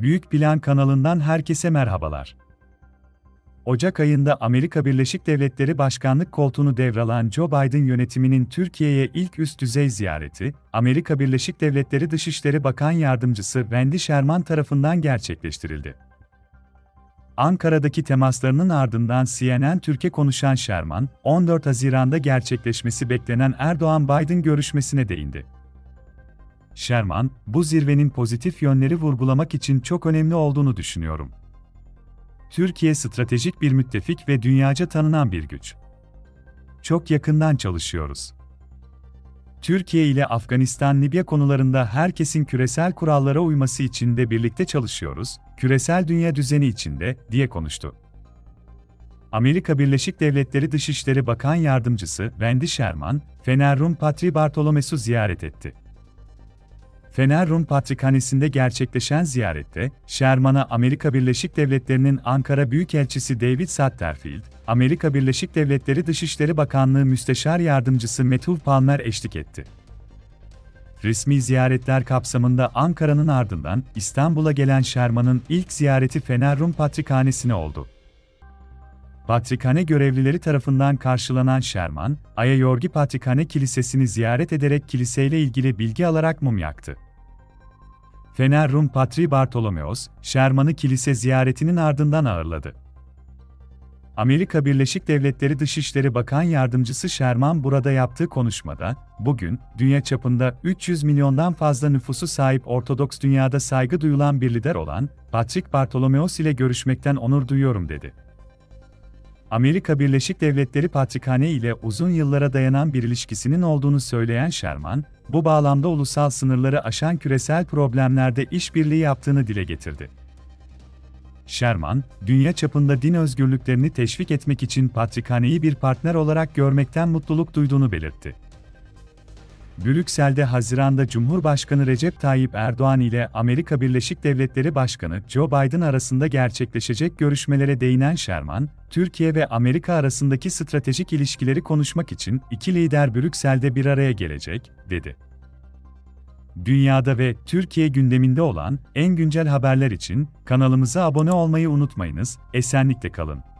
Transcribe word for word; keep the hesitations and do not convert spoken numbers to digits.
Büyük Plan kanalından herkese merhabalar. Ocak ayında Amerika Birleşik Devletleri Başkanlık koltuğunu devralan Joe Biden yönetiminin Türkiye'ye ilk üst düzey ziyareti, Amerika Birleşik Devletleri Dışişleri Bakan Yardımcısı Wendy Sherman tarafından gerçekleştirildi. Ankara'daki temaslarının ardından C N N Türk'e konuşan Sherman, on dört Haziran'da gerçekleşmesi beklenen Erdoğan-Biden görüşmesine değindi. Sherman, bu zirvenin pozitif yönleri vurgulamak için çok önemli olduğunu düşünüyorum. Türkiye stratejik bir müttefik ve dünyaca tanınan bir güç. Çok yakından çalışıyoruz. Türkiye ile Afganistan-Libya konularında herkesin küresel kurallara uyması için de birlikte çalışıyoruz, küresel dünya düzeni içinde, diye konuştu. Amerika Birleşik Devletleri Dışişleri Bakan Yardımcısı Wendy Sherman, Fener Rum Patri Bartolomes'u ziyaret etti. Fener Rum Patrikhanesi'nde gerçekleşen ziyarette, Sherman'a Amerika Birleşik Devletleri'nin Ankara Büyükelçisi David Satterfield, Amerika Birleşik Devletleri Dışişleri Bakanlığı Müsteşar Yardımcısı Matthew Palmer eşlik etti. Resmi ziyaretler kapsamında Ankara'nın ardından İstanbul'a gelen Sherman'ın ilk ziyareti Fener Rum Patrikhanesi'ne oldu. Patrikhane görevlileri tarafından karşılanan Sherman, Ayayorgi Patrikhane Kilisesi'ni ziyaret ederek kiliseyle ilgili bilgi alarak mum yaktı. Fener Rum Patri Bartolomeos, Sherman'ı kilise ziyaretinin ardından ağırladı. Amerika Birleşik Devletleri Dışişleri Bakan Yardımcısı Sherman burada yaptığı konuşmada, bugün, dünya çapında üç yüz milyondan fazla nüfusu sahip Ortodoks dünyada saygı duyulan bir lider olan Patrik Bartolomeos ile görüşmekten onur duyuyorum dedi. Amerika Birleşik Devletleri Patrikhane ile uzun yıllara dayanan bir ilişkisinin olduğunu söyleyen Sherman, bu bağlamda ulusal sınırları aşan küresel problemlerde işbirliği yaptığını dile getirdi. Sherman, dünya çapında din özgürlüklerini teşvik etmek için Patrikhane'yi bir partner olarak görmekten mutluluk duyduğunu belirtti. Brüksel'de Haziran'da Cumhurbaşkanı Recep Tayyip Erdoğan ile Amerika Birleşik Devletleri Başkanı Joe Biden arasında gerçekleşecek görüşmelere değinen Sherman, Türkiye ve Amerika arasındaki stratejik ilişkileri konuşmak için iki lider Brüksel'de bir araya gelecek, dedi. Dünyada ve Türkiye gündeminde olan en güncel haberler için kanalımıza abone olmayı unutmayınız, esenlikle kalın.